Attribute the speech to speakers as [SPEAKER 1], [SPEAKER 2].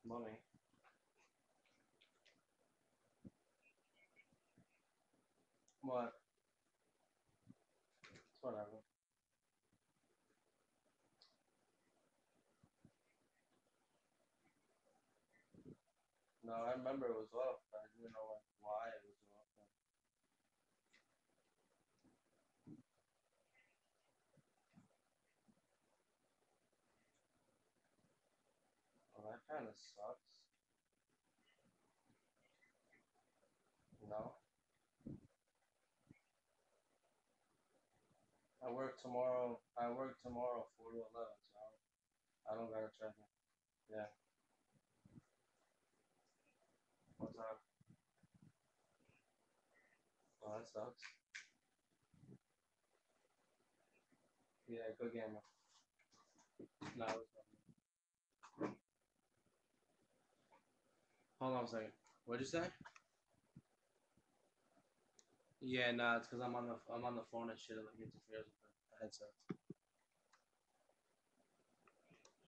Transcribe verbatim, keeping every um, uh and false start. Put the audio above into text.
[SPEAKER 1] Money. What? It's whatever. No, I remember it was off, but I didn't know like, why it was off. Well, that kind of sucks. No, I work tomorrow. I work tomorrow four to eleven, so I don't gotta check it. Yeah. What time? Oh, that sucks. Yeah, good game. No, it was hold on a second. What'd you say? Yeah, nah, it's because I'm on the I'm on the phone and shit. It like interferes with the headset.